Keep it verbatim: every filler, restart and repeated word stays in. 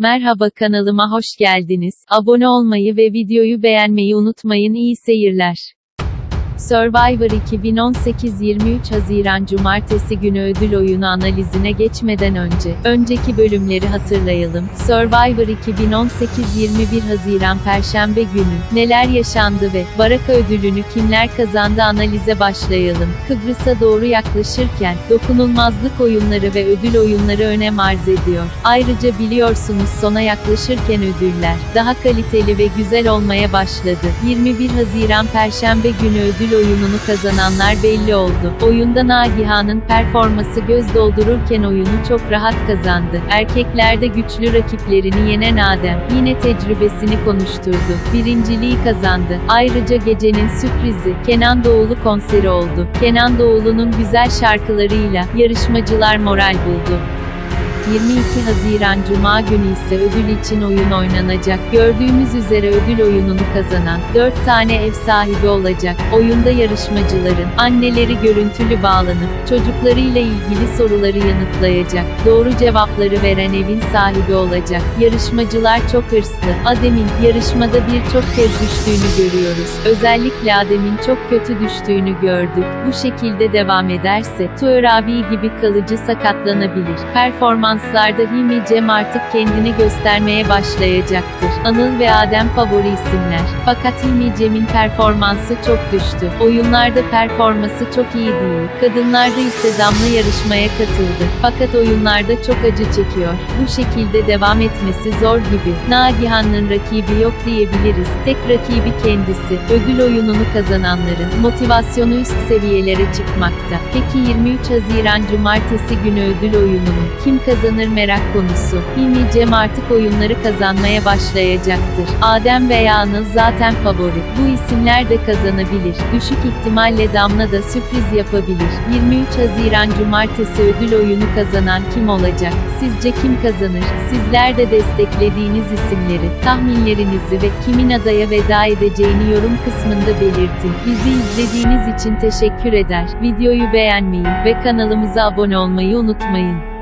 Merhaba, kanalıma hoş geldiniz. Abone olmayı ve videoyu beğenmeyi unutmayın. İyi seyirler. Survivor iki bin on sekiz yirmi üç Haziran Cumartesi günü ödül oyunu analizine geçmeden önce, önceki bölümleri hatırlayalım. Survivor iki bin on sekiz yirmi bir Haziran Perşembe günü, neler yaşandı ve Baraka ödülünü kimler kazandı analize başlayalım. Kıbrıs'a doğru yaklaşırken, dokunulmazlık oyunları ve ödül oyunları önem arz ediyor. Ayrıca biliyorsunuz sona yaklaşırken ödüller, daha kaliteli ve güzel olmaya başladı. yirmi bir Haziran Perşembe günü ödül oyununu kazananlar belli oldu. Oyunda Nagihan'ın performansı göz doldururken oyunu çok rahat kazandı. Erkeklerde güçlü rakiplerini yenen Adem, yine tecrübesini konuşturdu. Birinciliği kazandı. Ayrıca gecenin sürprizi, Kenan Doğulu konseri oldu. Kenan Doğulu'nun güzel şarkılarıyla, yarışmacılar moral buldu. yirmi iki Haziran Cuma günü ise ödül için oyun oynanacak. Gördüğümüz üzere ödül oyununu kazanan, dört tane ev sahibi olacak. Oyunda yarışmacıların, anneleri görüntülü bağlanıp, çocuklarıyla ilgili soruları yanıtlayacak. Doğru cevapları veren evin sahibi olacak. Yarışmacılar çok hırslı. Adem'in, yarışmada birçok kez düştüğünü görüyoruz. Özellikle Adem'in çok kötü düştüğünü gördük. Bu şekilde devam ederse, Tuğer abi gibi kalıcı sakatlanabilir. Performans Performanslarda Hilmi Cem artık kendini göstermeye başlayacaktır. Anıl ve Adem favori isimler. Fakat Hilmi Cem'in performansı çok düştü. Oyunlarda performansı çok iyi değil. Kadınlarda ise Damla yarışmaya katıldı. Fakat oyunlarda çok acı çekiyor. Bu şekilde devam etmesi zor gibi. Nagihan'ın rakibi yok diyebiliriz. Tek rakibi kendisi. Ödül oyununu kazananların motivasyonu üst seviyelere çıkmakta. Peki yirmi üç Haziran Cumartesi günü ödül oyununu kim kazanacak? Kazanır merak konusu. Hilmi Cem artık oyunları kazanmaya başlayacaktır. Adem veya Anıl zaten favori. Bu isimler de kazanabilir. Düşük ihtimalle Damla da sürpriz yapabilir. yirmi üç Haziran Cumartesi ödül oyunu kazanan kim olacak? Sizce kim kazanır? Sizler de desteklediğiniz isimleri, tahminlerinizi ve kimin adaya veda edeceğini yorum kısmında belirtin. Bizi izlediğiniz için teşekkür eder. Videoyu beğenmeyi ve kanalımıza abone olmayı unutmayın.